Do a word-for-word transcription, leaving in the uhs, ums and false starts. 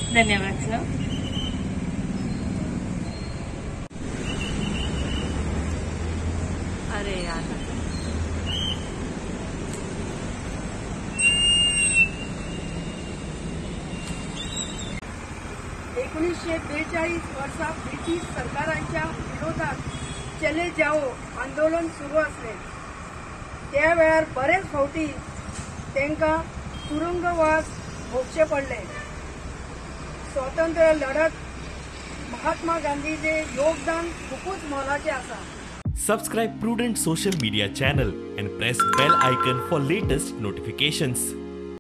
धन्यवाद सर. अरे यार एकोणीसशे बेचाळीस वर्षात ब्रिटिश सरकारांच्या विरोधात चले जाओ आंदोलन सुरू असले. त्या वेळार बरेच फावटी तांकां तुरुंगवास भोगचे पडले. स्वातंत्र्य लढत महात्मा गांधीचे योगदान खूपच मोलाचे आसा. Subscribe Prudent social media channel and press bell icon for latest notifications.